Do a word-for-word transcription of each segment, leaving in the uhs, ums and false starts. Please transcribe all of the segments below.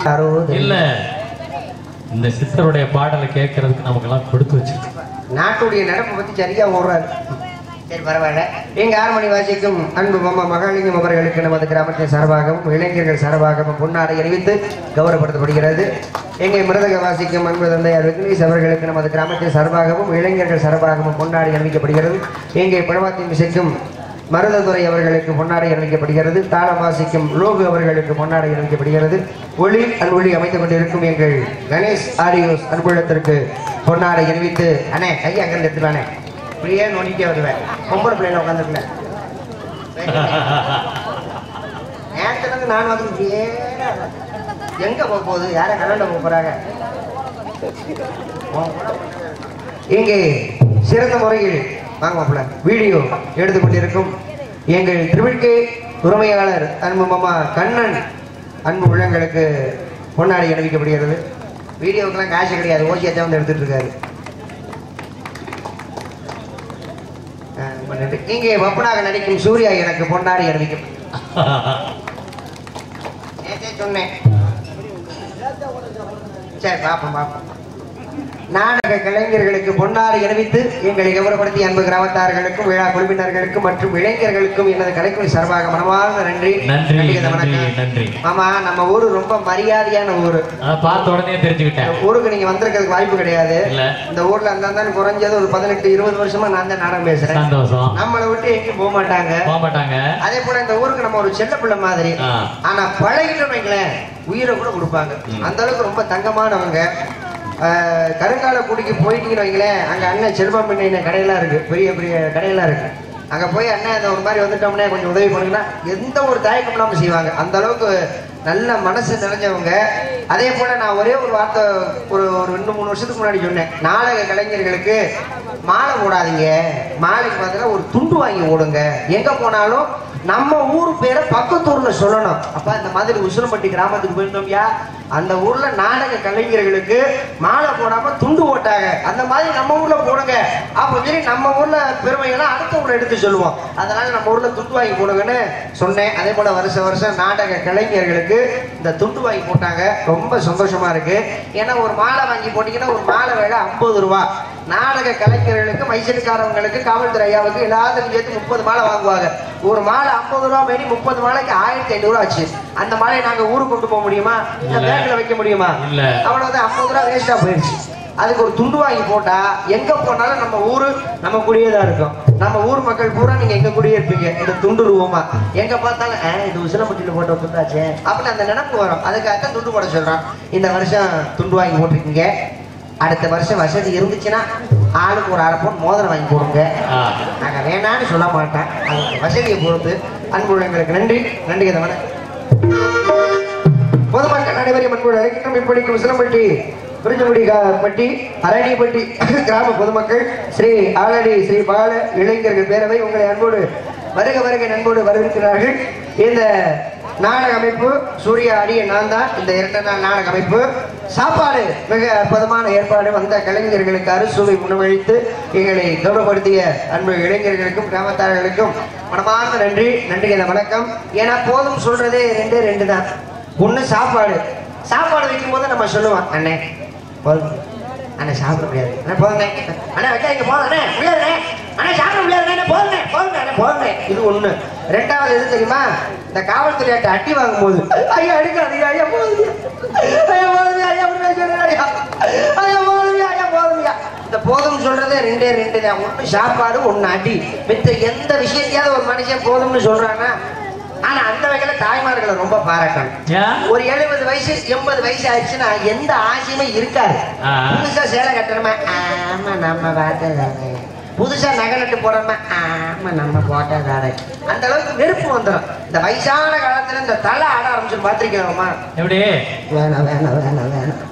இல்ல இந்த சித்தருடைய பாடலை கேட்கறதுக்கு நமக்கு எல்லாம் கொடுத்து வச்சிருக்கு. நாட்டுடைய நடப்பை பத்தி சரியா ஓடுறாரு. சரி பரவாயில்ல. எங்க ஆறு மணி வாசிக்கும் அன்பு மாமா மகாலிங்கம் அவர்களுக்கு நமது கிராமத்தின் சார்பாகவும் இளைஞர்கள் சார்பாகவும் பொன்னாடை அறிவித்து கௌரவப்படுத்தப்படுகிறது. எங்கே மிருதக வாசிக்கும் அன்பு தந்தையார் விக்னேஷ் அவர்களுக்கு நமது கிராமத்தின் சார்பாகவும் இளைஞர்கள் சார்பாகவும் பொன்னாடை அறிவிக்கப்படுகிறது. எங்கே பழவாத்தின் இசைக்கும் மருததுரை அவர்களுக்கு பொன்னாடை அறிவிக்கப்படுகிறது. தாளம் வாசிக்கும் லோகு அவர்களுக்கு பொன்னாடை அறிவிக்கப்படுகிறது. ஒளி அன்பொழி அமைத்துக் கொண்டிருக்கும் எங்கள் கணேஷ் ஆடியோஸ் அன்புள்ளத்திற்கு பொன்னாடை அறிவித்து அண்ணே கையை அங்கிருந்து எடுத்துவானே இப்படியே நோண்டிட்டே வருவேன். பொம்பளை பிள்ளைல உட்காந்துருக்கல நேரத்துல இருந்து நான் வந்து இப்படியே எங்க போக போகுது யார கலண்ட போக போறாங்க. இங்கே சிறந்த முறையில் வாங்க வீடியோ எடுத்துக்கொண்டிருக்கும் எங்கள் திருவிழ்கை உரிமையாளர் அன்பு மாமா கண்ணன் அன்பு உள்ளங்களுக்கு பொன்னாடை அணிவிக்கப்படுகிறது. வீடியோக்கெல்லாம் காசு கிடையாது, ஓசியாச்சா வந்து எடுத்துட்டு இருக்காரு. இங்கே வப்பனாக நடிக்கும் சூர்யா எனக்கு பொன்னாடை அணிவிக்கும். சொன்னேன் சரி பாப்போம் பாப்போம். நாடக கலைஞர்களுக்கு பொன்னாடை அணிவித்து எங்களை கௌரவப்படுத்திய அன்பு கிராமத்தார்களுக்கும் விழா குழுவினர்களுக்கும் மற்றும் இளைஞர்களுக்கும் எனது கலைக்குழு சார்பாக மனமார்ந்த நன்றி. நன்றி. ஆமா நம்ம ஊரு ரொம்ப மரியாதையான ஊரு. பார்த்த உடனே தெரிஞ்சுக்கிட்டேன். ஊருக்கு நீங்க வந்திருக்கிறதுக்கு வாய்ப்பு கிடையாது. இந்த ஊர்ல அந்த குறைஞ்சது ஒரு பதினெட்டு இருபது வருஷமா நான் தான் நாடகம் பேசுறேன். நம்மளை விட்டு எங்கேயும் போக மாட்டாங்க போக மாட்டாங்க அதே போல இந்த ஊருக்கு நம்ம ஒரு செல்ல பிள்ளை மாதிரி. ஆனா பழகிட்டோம் வைங்களேன் உயிரை கூட கொடுப்பாங்க. அந்த அளவுக்கு ரொம்ப தங்கமானவங்க. கருங்கால குடிக்கு போயிட்டீங்கன்னு வைங்களேன் அங்க அண்ணன் செல்வம் பண்ண கடையெல்லாம் இருக்கு, பெரிய பெரிய கடையெல்லாம் இருக்கு. அங்க போய் அண்ணன் அந்த ஒரு மாதிரி வந்துட்டோம்னே கொஞ்சம் உதவி பண்ணுங்கன்னா எந்த ஒரு தயக்கம் இல்லாம செய்வாங்க. அந்த அளவுக்கு நல்ல மனசு நிறைஞ்சவங்க. அதே போல நான் ஒரே ஒரு வார்த்தை ஒரு ஒரு ரெண்டு மூணு வருஷத்துக்கு முன்னாடி சொன்னேன், நாடக கலைஞர்களுக்கு மாலை போடாதீங்க, மாலைக்கு பார்த்தீங்கன்னா ஒரு துண்டு வாங்கி ஓடுங்க. எங்க போனாலும் நம்ம ஊர் பேரை பக்கத்தூர்ல சொல்லணும். அப்ப இந்த மாதிரி உசிலம்பட்டி கிராமத்துக்கு போயிருந்தோம்யா, அந்த ஊர்ல நாடக கலைஞர்களுக்கு மாலை போடாம துண்டு போட்டாங்க, அந்த மாதிரி நம்ம ஊர்ல போடுங்க அப்படின்னு சொல்லி நம்ம ஊர்ல பெருமைகள்லாம் அடுத்த ஊர்ல எடுத்து சொல்லுவோம். அதனால நம்ம ஊர்ல துண்டு வாங்கி போடுங்கன்னு சொன்னேன். அதே போல வருஷ வருஷம் நாடக கலைஞர்களுக்கு இந்த துண்டு வாங்கி போட்டாங்க. ரொம்ப சந்தோஷமா இருக்கு. ஏன்னா ஒரு மாலை வாங்கி போட்டீங்கன்னா ஒரு மாலை வேலை ஐம்பது ரூபா. நாடக கலைஞர்களுக்கு மைசூர்காரவங்களுக்கு காவல்துறை ஐயாவுக்கு எல்லாத்துக்கும் சேர்த்து முப்பது மாலை வாங்குவாங்க. ஒரு மாலை ஐம்பது ரூபா மேடி முப்பது மாலைக்கு ஆயிரத்தி ஐநூறு ரூபா ஆச்சு. அந்த மாலையை நாங்க ஊருக்கு கொண்டு போக முடியுமா? பேங்க்ல வைக்க முடியுமா? அவ்வளவுதான், ஐம்பது ரூபா வேஸ்டா போயிடுச்சு. அதுக்கு ஒரு துண்டு வாங்கி போட்டா எங்க போனாலும் நம்ம ஊரு நம்ம கூடியதான் இருக்கும். நம்ம ஊர் மக்கள் பூரா நீங்க எங்க கூடியே இருப்பீங்க. இந்த துண்டு ரூபமா எங்க பார்த்தாலும் இது உசிலம்பட்டியில போட்ட துண்டாச்சே அப்படின்னு அந்த நினைப்பு வரும். அதுக்காகத்தான் துண்டு போட சொல்றான். இந்த வருஷம் துண்டு வாங்கி போட்டிருக்கீங்க. அடுத்த வருஷம் வசதி இருந்துச்சுன்னா ஆளுக்கு ஒரு அரை பவுன் மோதிரம் வாங்கி போடுங்க. நாங்க வேணான்னு சொல்ல மாட்டேன். அது வசதியை பொறுத்து. அன்புள்ளங்களுக்கு நன்றி. நன்றி கதவன பொதுமக்கள் அனைவரையும் அன்புள்ள அழைக்கின்றோம். இப்படிக்கும் உசிலம்பட்டி குறிஞ்சிப்பட்டி அரணிப்பட்டி கிராம பொதுமக்கள் ஸ்ரீ ஆலடி ஸ்ரீ பால இளைஞர்கள் பேரவை உங்களை அன்போடு வருக வருக நண்போடு வரவேற்கிறார்கள். இந்த நாடக அமைப்பு சூர்யா அடிய நான் தான். இந்த இரண்டு நாள் நாடக அமைப்பு சாப்பாடு மிக அற்புதமான ஏற்பாடு. வந்த கலைஞர்களுக்கு அறுசுவை உணவளித்து எங்களை கௌரவப்படுத்திய அன்பு இளைஞர்களுக்கும் கிராமத்தார்களுக்கும் மனமார்ந்த நன்றி. நன்றி வணக்கம். ஏன்னா போதும் சொல்றதே ரெண்டே ரெண்டு தான். ஒண்ணு சாப்பாடு. சாப்பாடு வைக்கும் போது நம்ம சொல்லுவோம் அண்ணே போதும் அண்ணே சாப்பிட முடியாது, அண்ணே போதுங்க அண்ணே வைக்காதீங்க போதுண்ணே முடியாதுண்ணே அண்ணே சாப்பிட முடியாதுண்ணே போதுண்ணே போதுங்க அண்ணே போதுண்ணே. இது ஒண்ணு. ரெண்டாவது எது தெரியுமா? இந்த காவல்துறையாட்ட அட்டி வாங்கும் போது ஐயா அடிக்காதீங்க ஐயா போதுங்க ஐயா போதுங்க ஐயா ஐயா ஐயா போதுங்க ஐயா போதுங்க. இந்த போதும் சொல்றதே ரெண்டே ரெண்டு தான். ஒண்ணு சாப்பாடு, ஒண்ணு அடி. மித்த எந்த விஷயத்தையாவது ஒரு மனுஷன் போதும்னு சொல்றான்னா ஆனா அந்த வகையில தாய்மார்களை ரொம்ப பாராட்டணும். ஒரு எழுபது வயசு எண்பது வயசு ஆயிடுச்சுன்னா எந்த ஆசையுமே இருக்காது. புதுசா சேலை கட்டணுமா, ஆமா நம்ம பார்த்ததானே. புதுசா நகை நட்டு போடணுமா, ஆமா நம்ம போட்டதானே. அந்த அளவுக்கு வெறுப்பு வந்துடும். இந்த வயசான காலத்துல இந்த தலை ஆட ஆரம்பிச்சு பாத்திருக்கோமா? எப்படி வேணாம் வேணாம் வேணாம் வேணாம்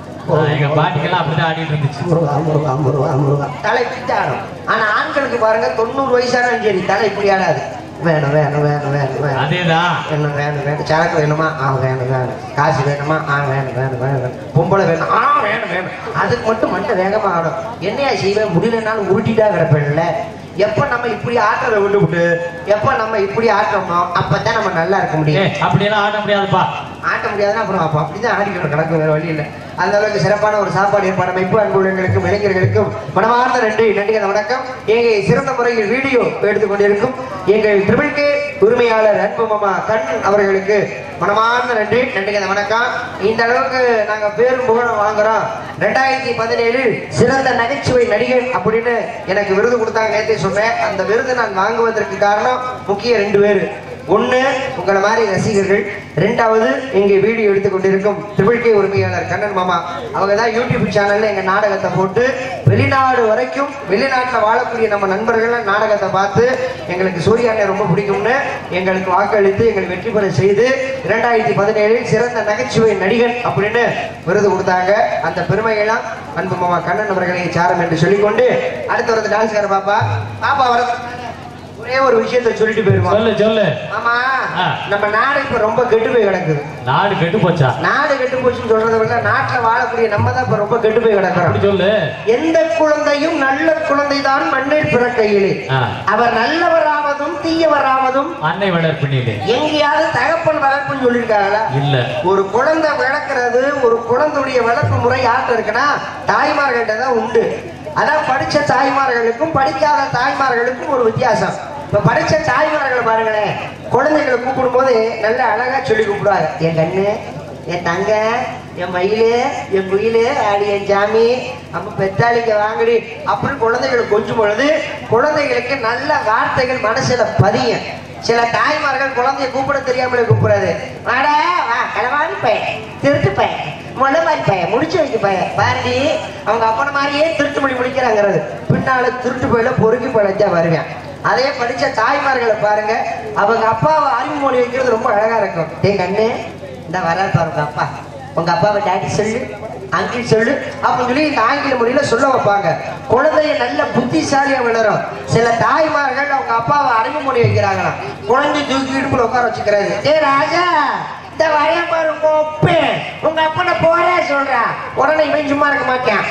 தலை பிட்டு ஆடும். ஆனா ஆண்களுக்கு பாருங்க தொண்ணூறு வயசானாலும் சரி தலை இப்படி ஆடாது. வேணும் வேணும் வேணும் வேணும் வேணும் அதேதான். வேணும் வேணும் வேணும் சரக்கு வேணுமா, ஆ வேணும் வேணும். காசு வேணுமா, ஆ வேணும் வேணும் வேணும். பொம்பளை வேணும், ஆ வேணும் வேணும். அதுக்கு மட்டும் மண்டை வேகமா ஆடும். என்னையா செய்வேன் முடியலனாலும் உருட்டிட்டா கிடப்பேன்ல. எப்ப நம்ம இப்படி ஆட்டத்தை விட்டு விட்டு எப்ப நம்ம இப்படி ஆட்டோமோ அப்பதான் நம்ம நல்லா இருக்க முடியும். அப்படியெல்லாம் ஆட முடியாதுப்பா. ஆட்ட முடியாதுன்னா அப்புறம் அப்போ அப்படிதான் ஆடிக்கிட்டு கிடக்கும், வேற வழி இல்லை. அந்த அளவுக்கு சிறப்பான ஒரு சாப்பாடு ஏற்பாடு அமைப்பு அன்புள்ளங்களுக்கும் இளைஞர்களுக்கும் மனமார்ந்த நன்றி நன்றி அந்த வணக்கம். எங்கள் சிறந்த முறையில் வீடியோ எடுத்துக்கொண்டிருக்கும் எங்கள் ட்ரிபிள் கே உரிமையாளர் அன்பு மாமா கண்ணன் அவர்களுக்கு மனமார்ந்த நன்றி நன்றி அந்த வணக்கம். இந்த அளவுக்கு நாங்க பேரும் புகழும் வாங்குறோம். ரெண்டாயிரத்தி பதினேழில் சிறந்த நகைச்சுவை நடிகர் அப்படின்னு எனக்கு விருது கொடுத்தாங்க, நேற்றே சொன்னேன். அந்த விருது நான் வாங்குவதற்கு காரணம் முக்கிய ரெண்டு பேரு. ஒண்ணு உங்களை மாதிரி ரசிகர்கள், ரெண்டாவது இங்கே வீடியோ எடுத்துக்கொண்டிருக்கும் ட்ரிபிள் கே உரிமையாளர் கண்ணன் மாமா. அவங்க தான் யூடியூப் சேனல்ல எங்க நாடகத்தை போட்டு வெளிநாடு வரைக்கும் வெளிநாட்டில் வாழக்கூடிய நம்ம நண்பர்கள் நாடகத்தை பார்த்து எங்களுக்கு சூர்யாண்ணை ரொம்ப பிடிக்கும்னு எங்களுக்கு வாக்களித்து எங்களுக்கு வெற்றி பெற செய்து இரண்டாயிரத்தி பதினேழில் சிறந்த நகைச்சுவை நடிகன் அப்படின்னு விருது கொடுத்தாங்க. அந்த பெருமையெல்லாம் அன்பு மாமா கண்ணன் அவர்களை சாரம் என்று சொல்லிக்கொண்டு அடுத்து வரது டான்ஸ்கார பாப்பா பாப்பா வர ஒரே ஒரு விஷயத்தை சொல்லிட்டு போயிருவோம். சொல்லு சொல்லு. ஆமா, நம்ம நாடு இப்ப ரொம்ப கெட்டு போய் கிடக்குது. நாடு கெட்டு போச்சா? நாடு கெட்டு போச்சுன்னு சொல்றதை விட நாட்டுல வாழக்கூடிய நம்ம தான் இப்ப ரொம்ப கெட்டு போய் கிடக்கிறோம். சொல்லு. எந்த குழந்தையும் நல்ல குழந்தை தான் மண்ணில் பிறக்கையிலே அவர் நல்லவராவதும் தீயவராவதும் அன்னை வளர்ப்பினிலே. எங்கேயாவது தகப்பன் வளர்ப்புன்னு சொல்லியிருக்காங்களா? இல்ல. ஒரு குழந்தை வளர்க்கிறது, ஒரு குழந்தையுடைய வளர்ப்பு முறை யார்கிட்ட இருக்குன்னா தாய்மார்கள்ட்ட தான் உண்டு. அதான் படிச்ச தாய்மார்களுக்கும் படிக்காத தாய்மார்களுக்கும் ஒரு வித்தியாசம். இப்ப படிச்ச தாய்மார்களை பாருங்களேன், குழந்தைகளை கூப்பிடும் போது நல்ல அழகா சொல்லி கூப்பிடுவாங்க. என் கண்ணு, என் தங்க, என் மயிலு, என் குயிலு, ஆடி என் ஜாமி, நம்ம பெத்தாளிக்க வாங்கடி அப்படின்னு குழந்தைகளை கொஞ்சம் பொழுது குழந்தைகளுக்கு நல்ல வார்த்தைகள் மனசுல பதியும். சில தாய்மார்கள் குழந்தைய கூப்பிட தெரியாமலே கூப்பிடாது. வாடா வா களவாடி பையன், திருட்டு பையன், மொழை மாதிரி பையன், முடிச்சு வைக்க பையன் பாரதி. அவங்க அப்பன மாதிரியே திருட்டு மொழி முடிக்கிறாங்கிறது. பின்னால திருட்டு பையில பொறுக்கி பழச்சா வருவேன். அதே படிச்ச தாய்மார்களை பாருங்க, அவங்க அப்பாவை அறிமுகமொழி வைக்கிறது ரொம்ப அழகா இருக்கும். டே கண்ணு, இந்த வர பாருங்க அப்பா, உங்க அப்பாவை டாடி சொல்லு, அங்கிள் சொல்லு அப்படின்னு சொல்லி இந்த ஆங்கில மொழியில சொல்ல வைப்பாங்க. குழந்தைய நல்ல புத்திசாலியா விளரும். சில தாய்மார்கள் அவங்க அப்பாவை அறிமுகமொழி வைக்கிறாங்களாம். குழந்தை தூக்கி இடுப்புல உட்கார வச்சுக்கிறாரு. ஏ ராஜா, இந்த வரைய பாருங்க ஒப்பு, உங்க அப்பனை போற சொல்றா. உடனே இவன் சும்மா இருக்க மாட்டேன்,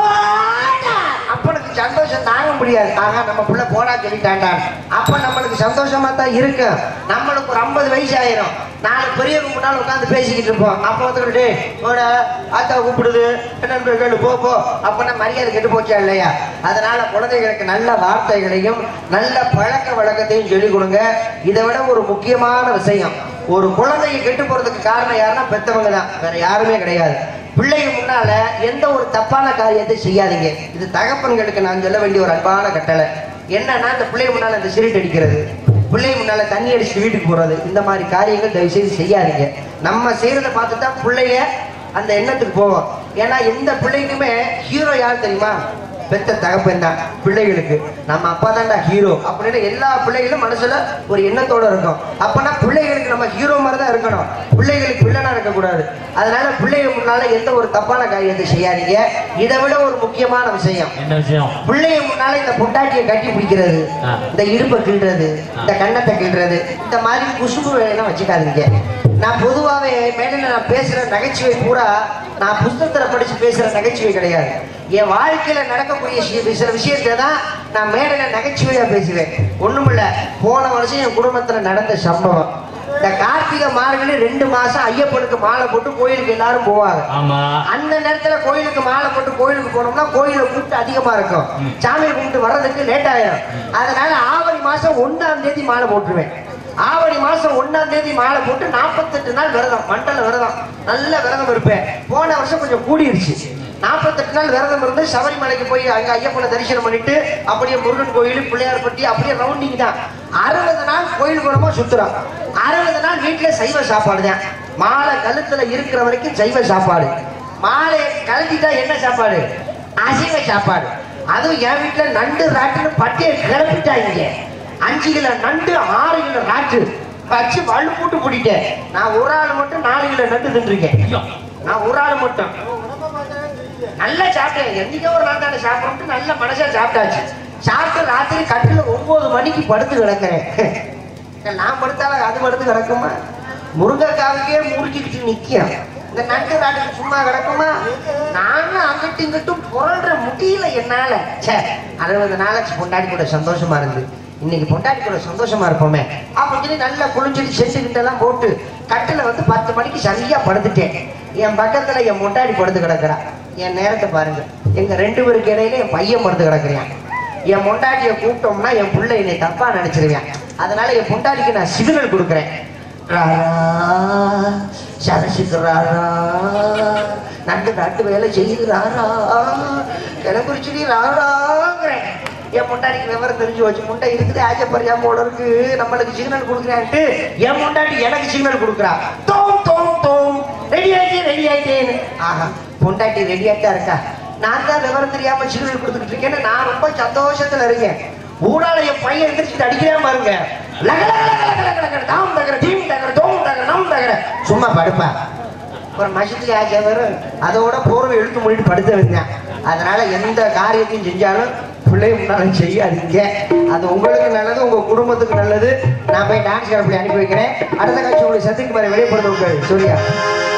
அப்பனுக்கு சந்தோஷம் தாங்க முடியாது. ஆக நம்ம பிள்ளை போடா சொல்லிட்டாண்டா. அப்ப நம்மளுக்கு சந்தோஷமா தான் இருக்கு. நம்மளுக்கு ஒரு ஐம்பது வயசு ஆயிரும், நாலு பெரியவங்க முன்னாள் உட்காந்து பேசிக்கிட்டு இருப்போம். அப்ப வந்துட்டு போட ஆத்தா கூப்பிடுது என்ன கேளு போ போ அப்பன்னா மரியாதை கெட்டு போச்சா இல்லையா? அதனால குழந்தைகளுக்கு நல்ல வார்த்தைகளையும் நல்ல பழக்க வழக்கத்தையும் சொல்லிக் கொடுங்க. இதை விட ஒரு முக்கியமான விஷயம், ஒரு குழந்தையை கெட்டு போறதுக்கு காரணம் யாருன்னா பெத்தவங்க தான், வேற யாருமே கிடையாது. பிள்ளைங்க முன்னால எந்த ஒரு தப்பான காரியத்தை செய்யாதீங்க. இது தகப்பன்களுக்கு நான் சொல்ல வேண்டிய ஒரு அன்பான கட்டளை. என்னன்னா, இந்த பிள்ளைங்க முன்னால இந்த சிரிட் அடிக்கிறது, பிள்ளைங்க முன்னால தண்ணி அடிச்சுட்டு வீட்டுக்கு போறது, இந்த மாதிரி காரியங்கள் தயவு செய்து செய்யாதீங்க. நம்ம செய்யறதை பார்த்து தான் பிள்ளைங்க அந்த எண்ணத்துக்கு போவோம். ஏன்னா எந்த பிள்ளைக்குமே ஹீரோ யார் தெரியுமா? பெத்த தகப்பன் தான். பிள்ளைகளுக்கு நம்ம அப்பா தான்டா ஹீரோ அப்படின்னு எல்லா பிள்ளைகளும் மனசுல ஒரு எண்ணத்தோட இருக்கும். அப்பனா பிள்ளைகளுக்கு நம்ம ஹீரோ மாதிரி தான் இருக்கணும், பிள்ளைகளுக்கு வில்லனா இருக்கக்கூடாது. அதனால பிள்ளைங்க முன்னால எந்த ஒரு தப்பான காரியத்தை செய்யாதீங்க. இதை விட ஒரு முக்கியமான விஷயம், என்ன விஷயம்? பிள்ளைங்க முன்னால இந்த பொண்டாட்டியை கட்டி பிடிக்கிறது, இந்த இடுப்பை கிள்றது, இந்த கண்ணத்தை கிள்றது, இந்த மாதிரி குசும்பு வேலையெல்லாம் வச்சுக்காதீங்க. நான் பொதுவாகவே மேடையில் நான் பேசுற நகைச்சுவை பூரா நான் புத்தகத்துல படிச்சு பேசுற நகைச்சுவை கிடையாது. என் வாழ்க்கையில நடக்கக்கூடிய சில விஷயத்தை தான் நான் மேடையில நகைச்சுவையா பேசுவேன். ஒண்ணுமில்ல, போன வருஷம் என் குடும்பத்துல நடந்த சம்பவம். இந்த கார்த்திகை மார்கழி ரெண்டு மாசம் ஐயப்பனுக்கு மாலை போட்டு கோயிலுக்கு எல்லாரும் போவாங்க. அந்த நேரத்துல கோயிலுக்கு மாலை போட்டு கோயிலுக்கு போனோம்னா கோயில கூப்பிட்டு அதிகமா இருக்கும், சாமியை கும்பிட்டு வர்றதுக்கு லேட் ஆயிரும். அதனால ஆவணி மாசம் ஒன்னாம் தேதி மாலை போட்டுருவேன். ஆவணி மாசம் ஒன்னாம் தேதி மாலை போட்டு நாற்பத்தெட்டு நாள் விரதம், மண்டல விரதம், நல்ல விரதம் இருப்பேன். போன வருஷம் கொஞ்சம் கூடிருச்சு. நாற்பத்தெட்டு நாள் விரதம் இருந்து சபரிமலைக்கு போய் அங்க ஐயப்பனை தரிசனம் பண்ணிட்டு அப்படியே முருகன் கோயில், பிள்ளையார் பட்டி அப்படியே ரவுண்டிங் தான். அறுபது நாள் கோயில் குணமா சுத்துறோம். அறுபது நாள் வீட்டுல சைவ சாப்பாடு தான். மாலை கழுத்துல இருக்கிற வரைக்கும் சைவ சாப்பாடு. மாலை கழட்டிட்டா என்ன சாப்பாடு? அசைவ சாப்பாடு. அதுவும் என் வீட்டுல நண்டு ராட்டுன்னு பட்டியை கிளப்பிட்டாங்க. அஞ்சு கிலோ நண்டு, ஆறு கிலோ ராட்டு வச்சு வலு போட்டு பிடிட்டேன். நான் ஒரு ஆள் மட்டும் நாலு கிலோ நண்டு தின்றுருக்கேன். நான் ஒரு ஆள் மட்டும் நல்லா சாப்பிட்டேன். என்னைக்கோ ஒரு நாள் தானே சாப்பிட்டு நல்ல மனசா சாப்பிட்டாச்சு. சாப்பிட்டு ராத்திரி கட்டில ஒன்பது மணிக்கு படுத்து கிடக்கிறேன். நான் படுத்தாலும் அது படுத்து கிடக்குமா? முருங்கைக்காவுக்கே முறுக்கிக்கிட்டு நிற்கும். இந்த நண்டு ராட்டுக்கு சும்மா கிடக்குமா? நானும் அங்கிட்டு இங்கிட்டும் புரள்ற முடியல என்னால. சே, அறுபது நாளைக்கு பொண்டாடி கூட சந்தோஷமா இருந்து இன்னைக்கு பொண்டாட்டி கூட சந்தோஷமா இருப்போமே அப்படின்னு நல்லா குளிச்சுட்டு செஞ்சுக்கிட்டு எல்லாம் போட்டு கட்டில வந்து பத்து மணிக்கு சரியா படுத்துட்டேன். என் பக்கத்துல என் முட்டாடி படுத்து கிடக்குறா. என் நேரத்தை பாருங்க, எங்க ரெண்டு பேருக்கு இடையில என் பையன் படுத்து கிடக்குறான். என் முண்டாட்டியை கூப்பிட்டோம்னா என் பிள்ளை என்னை தப்பா நினைச்சிருவேன். அதனால என் முண்டாட்டிக்கு நான் சிக்னல் கொடுக்குறேன். சரசிக்கிறாரா, நண்டு நாட்டு வேலை செய்கிறாரா, கிளம்புரிச்சுடி ராராங்கிறேன். என் முண்டாடிக்கு விவரம் தெரிஞ்சு வச்சு முண்டை இருக்குது ஆஜப்பரியா போல இருக்கு, நம்மளுக்கு சிக்னல் கொடுக்குறான்ட்டு என் முண்டாடி எனக்கு சிக்னல் கொடுக்குறா. தோம் தோம் தோம் ரெடி ஆயிட்டே ரெடி ஆயிட்டேன்னு. ஆஹா, பொண்டாட்டி ரெடி ஆயிட்டா இருக்கா. நான் தான் விவரம் தெரியாம சிக்னல் கொடுத்துட்டு இருக்கேன்னு நான் ரொம்ப சந்தோஷத்துல இருக்கேன். ஊடால என் பையன் எந்திரிச்சுட்டு அடிக்கிறேன் பாருங்க. சும்மா படுப்பா. ஒரு மசித்தி ஆச்சவர் அதோட போர்வை இழுத்து மூடிட்டு படுத்து வந்தேன். அதனால எந்த காரியத்தையும் செஞ்சாலும் பிள்ளை முன்னாலும் செய்யாதீங்க. அது உங்களுக்கு நல்லது, உங்க குடும்பத்துக்கு நல்லது. நான் போய் டான்ஸ் கலப்படி அனுப்பி வைக்கிறேன். அடுத்த காட்சி உங்களுக்கு சத்திக்கு மாதிரி வெளிப்படுத்த விட்டாரு. சரியா?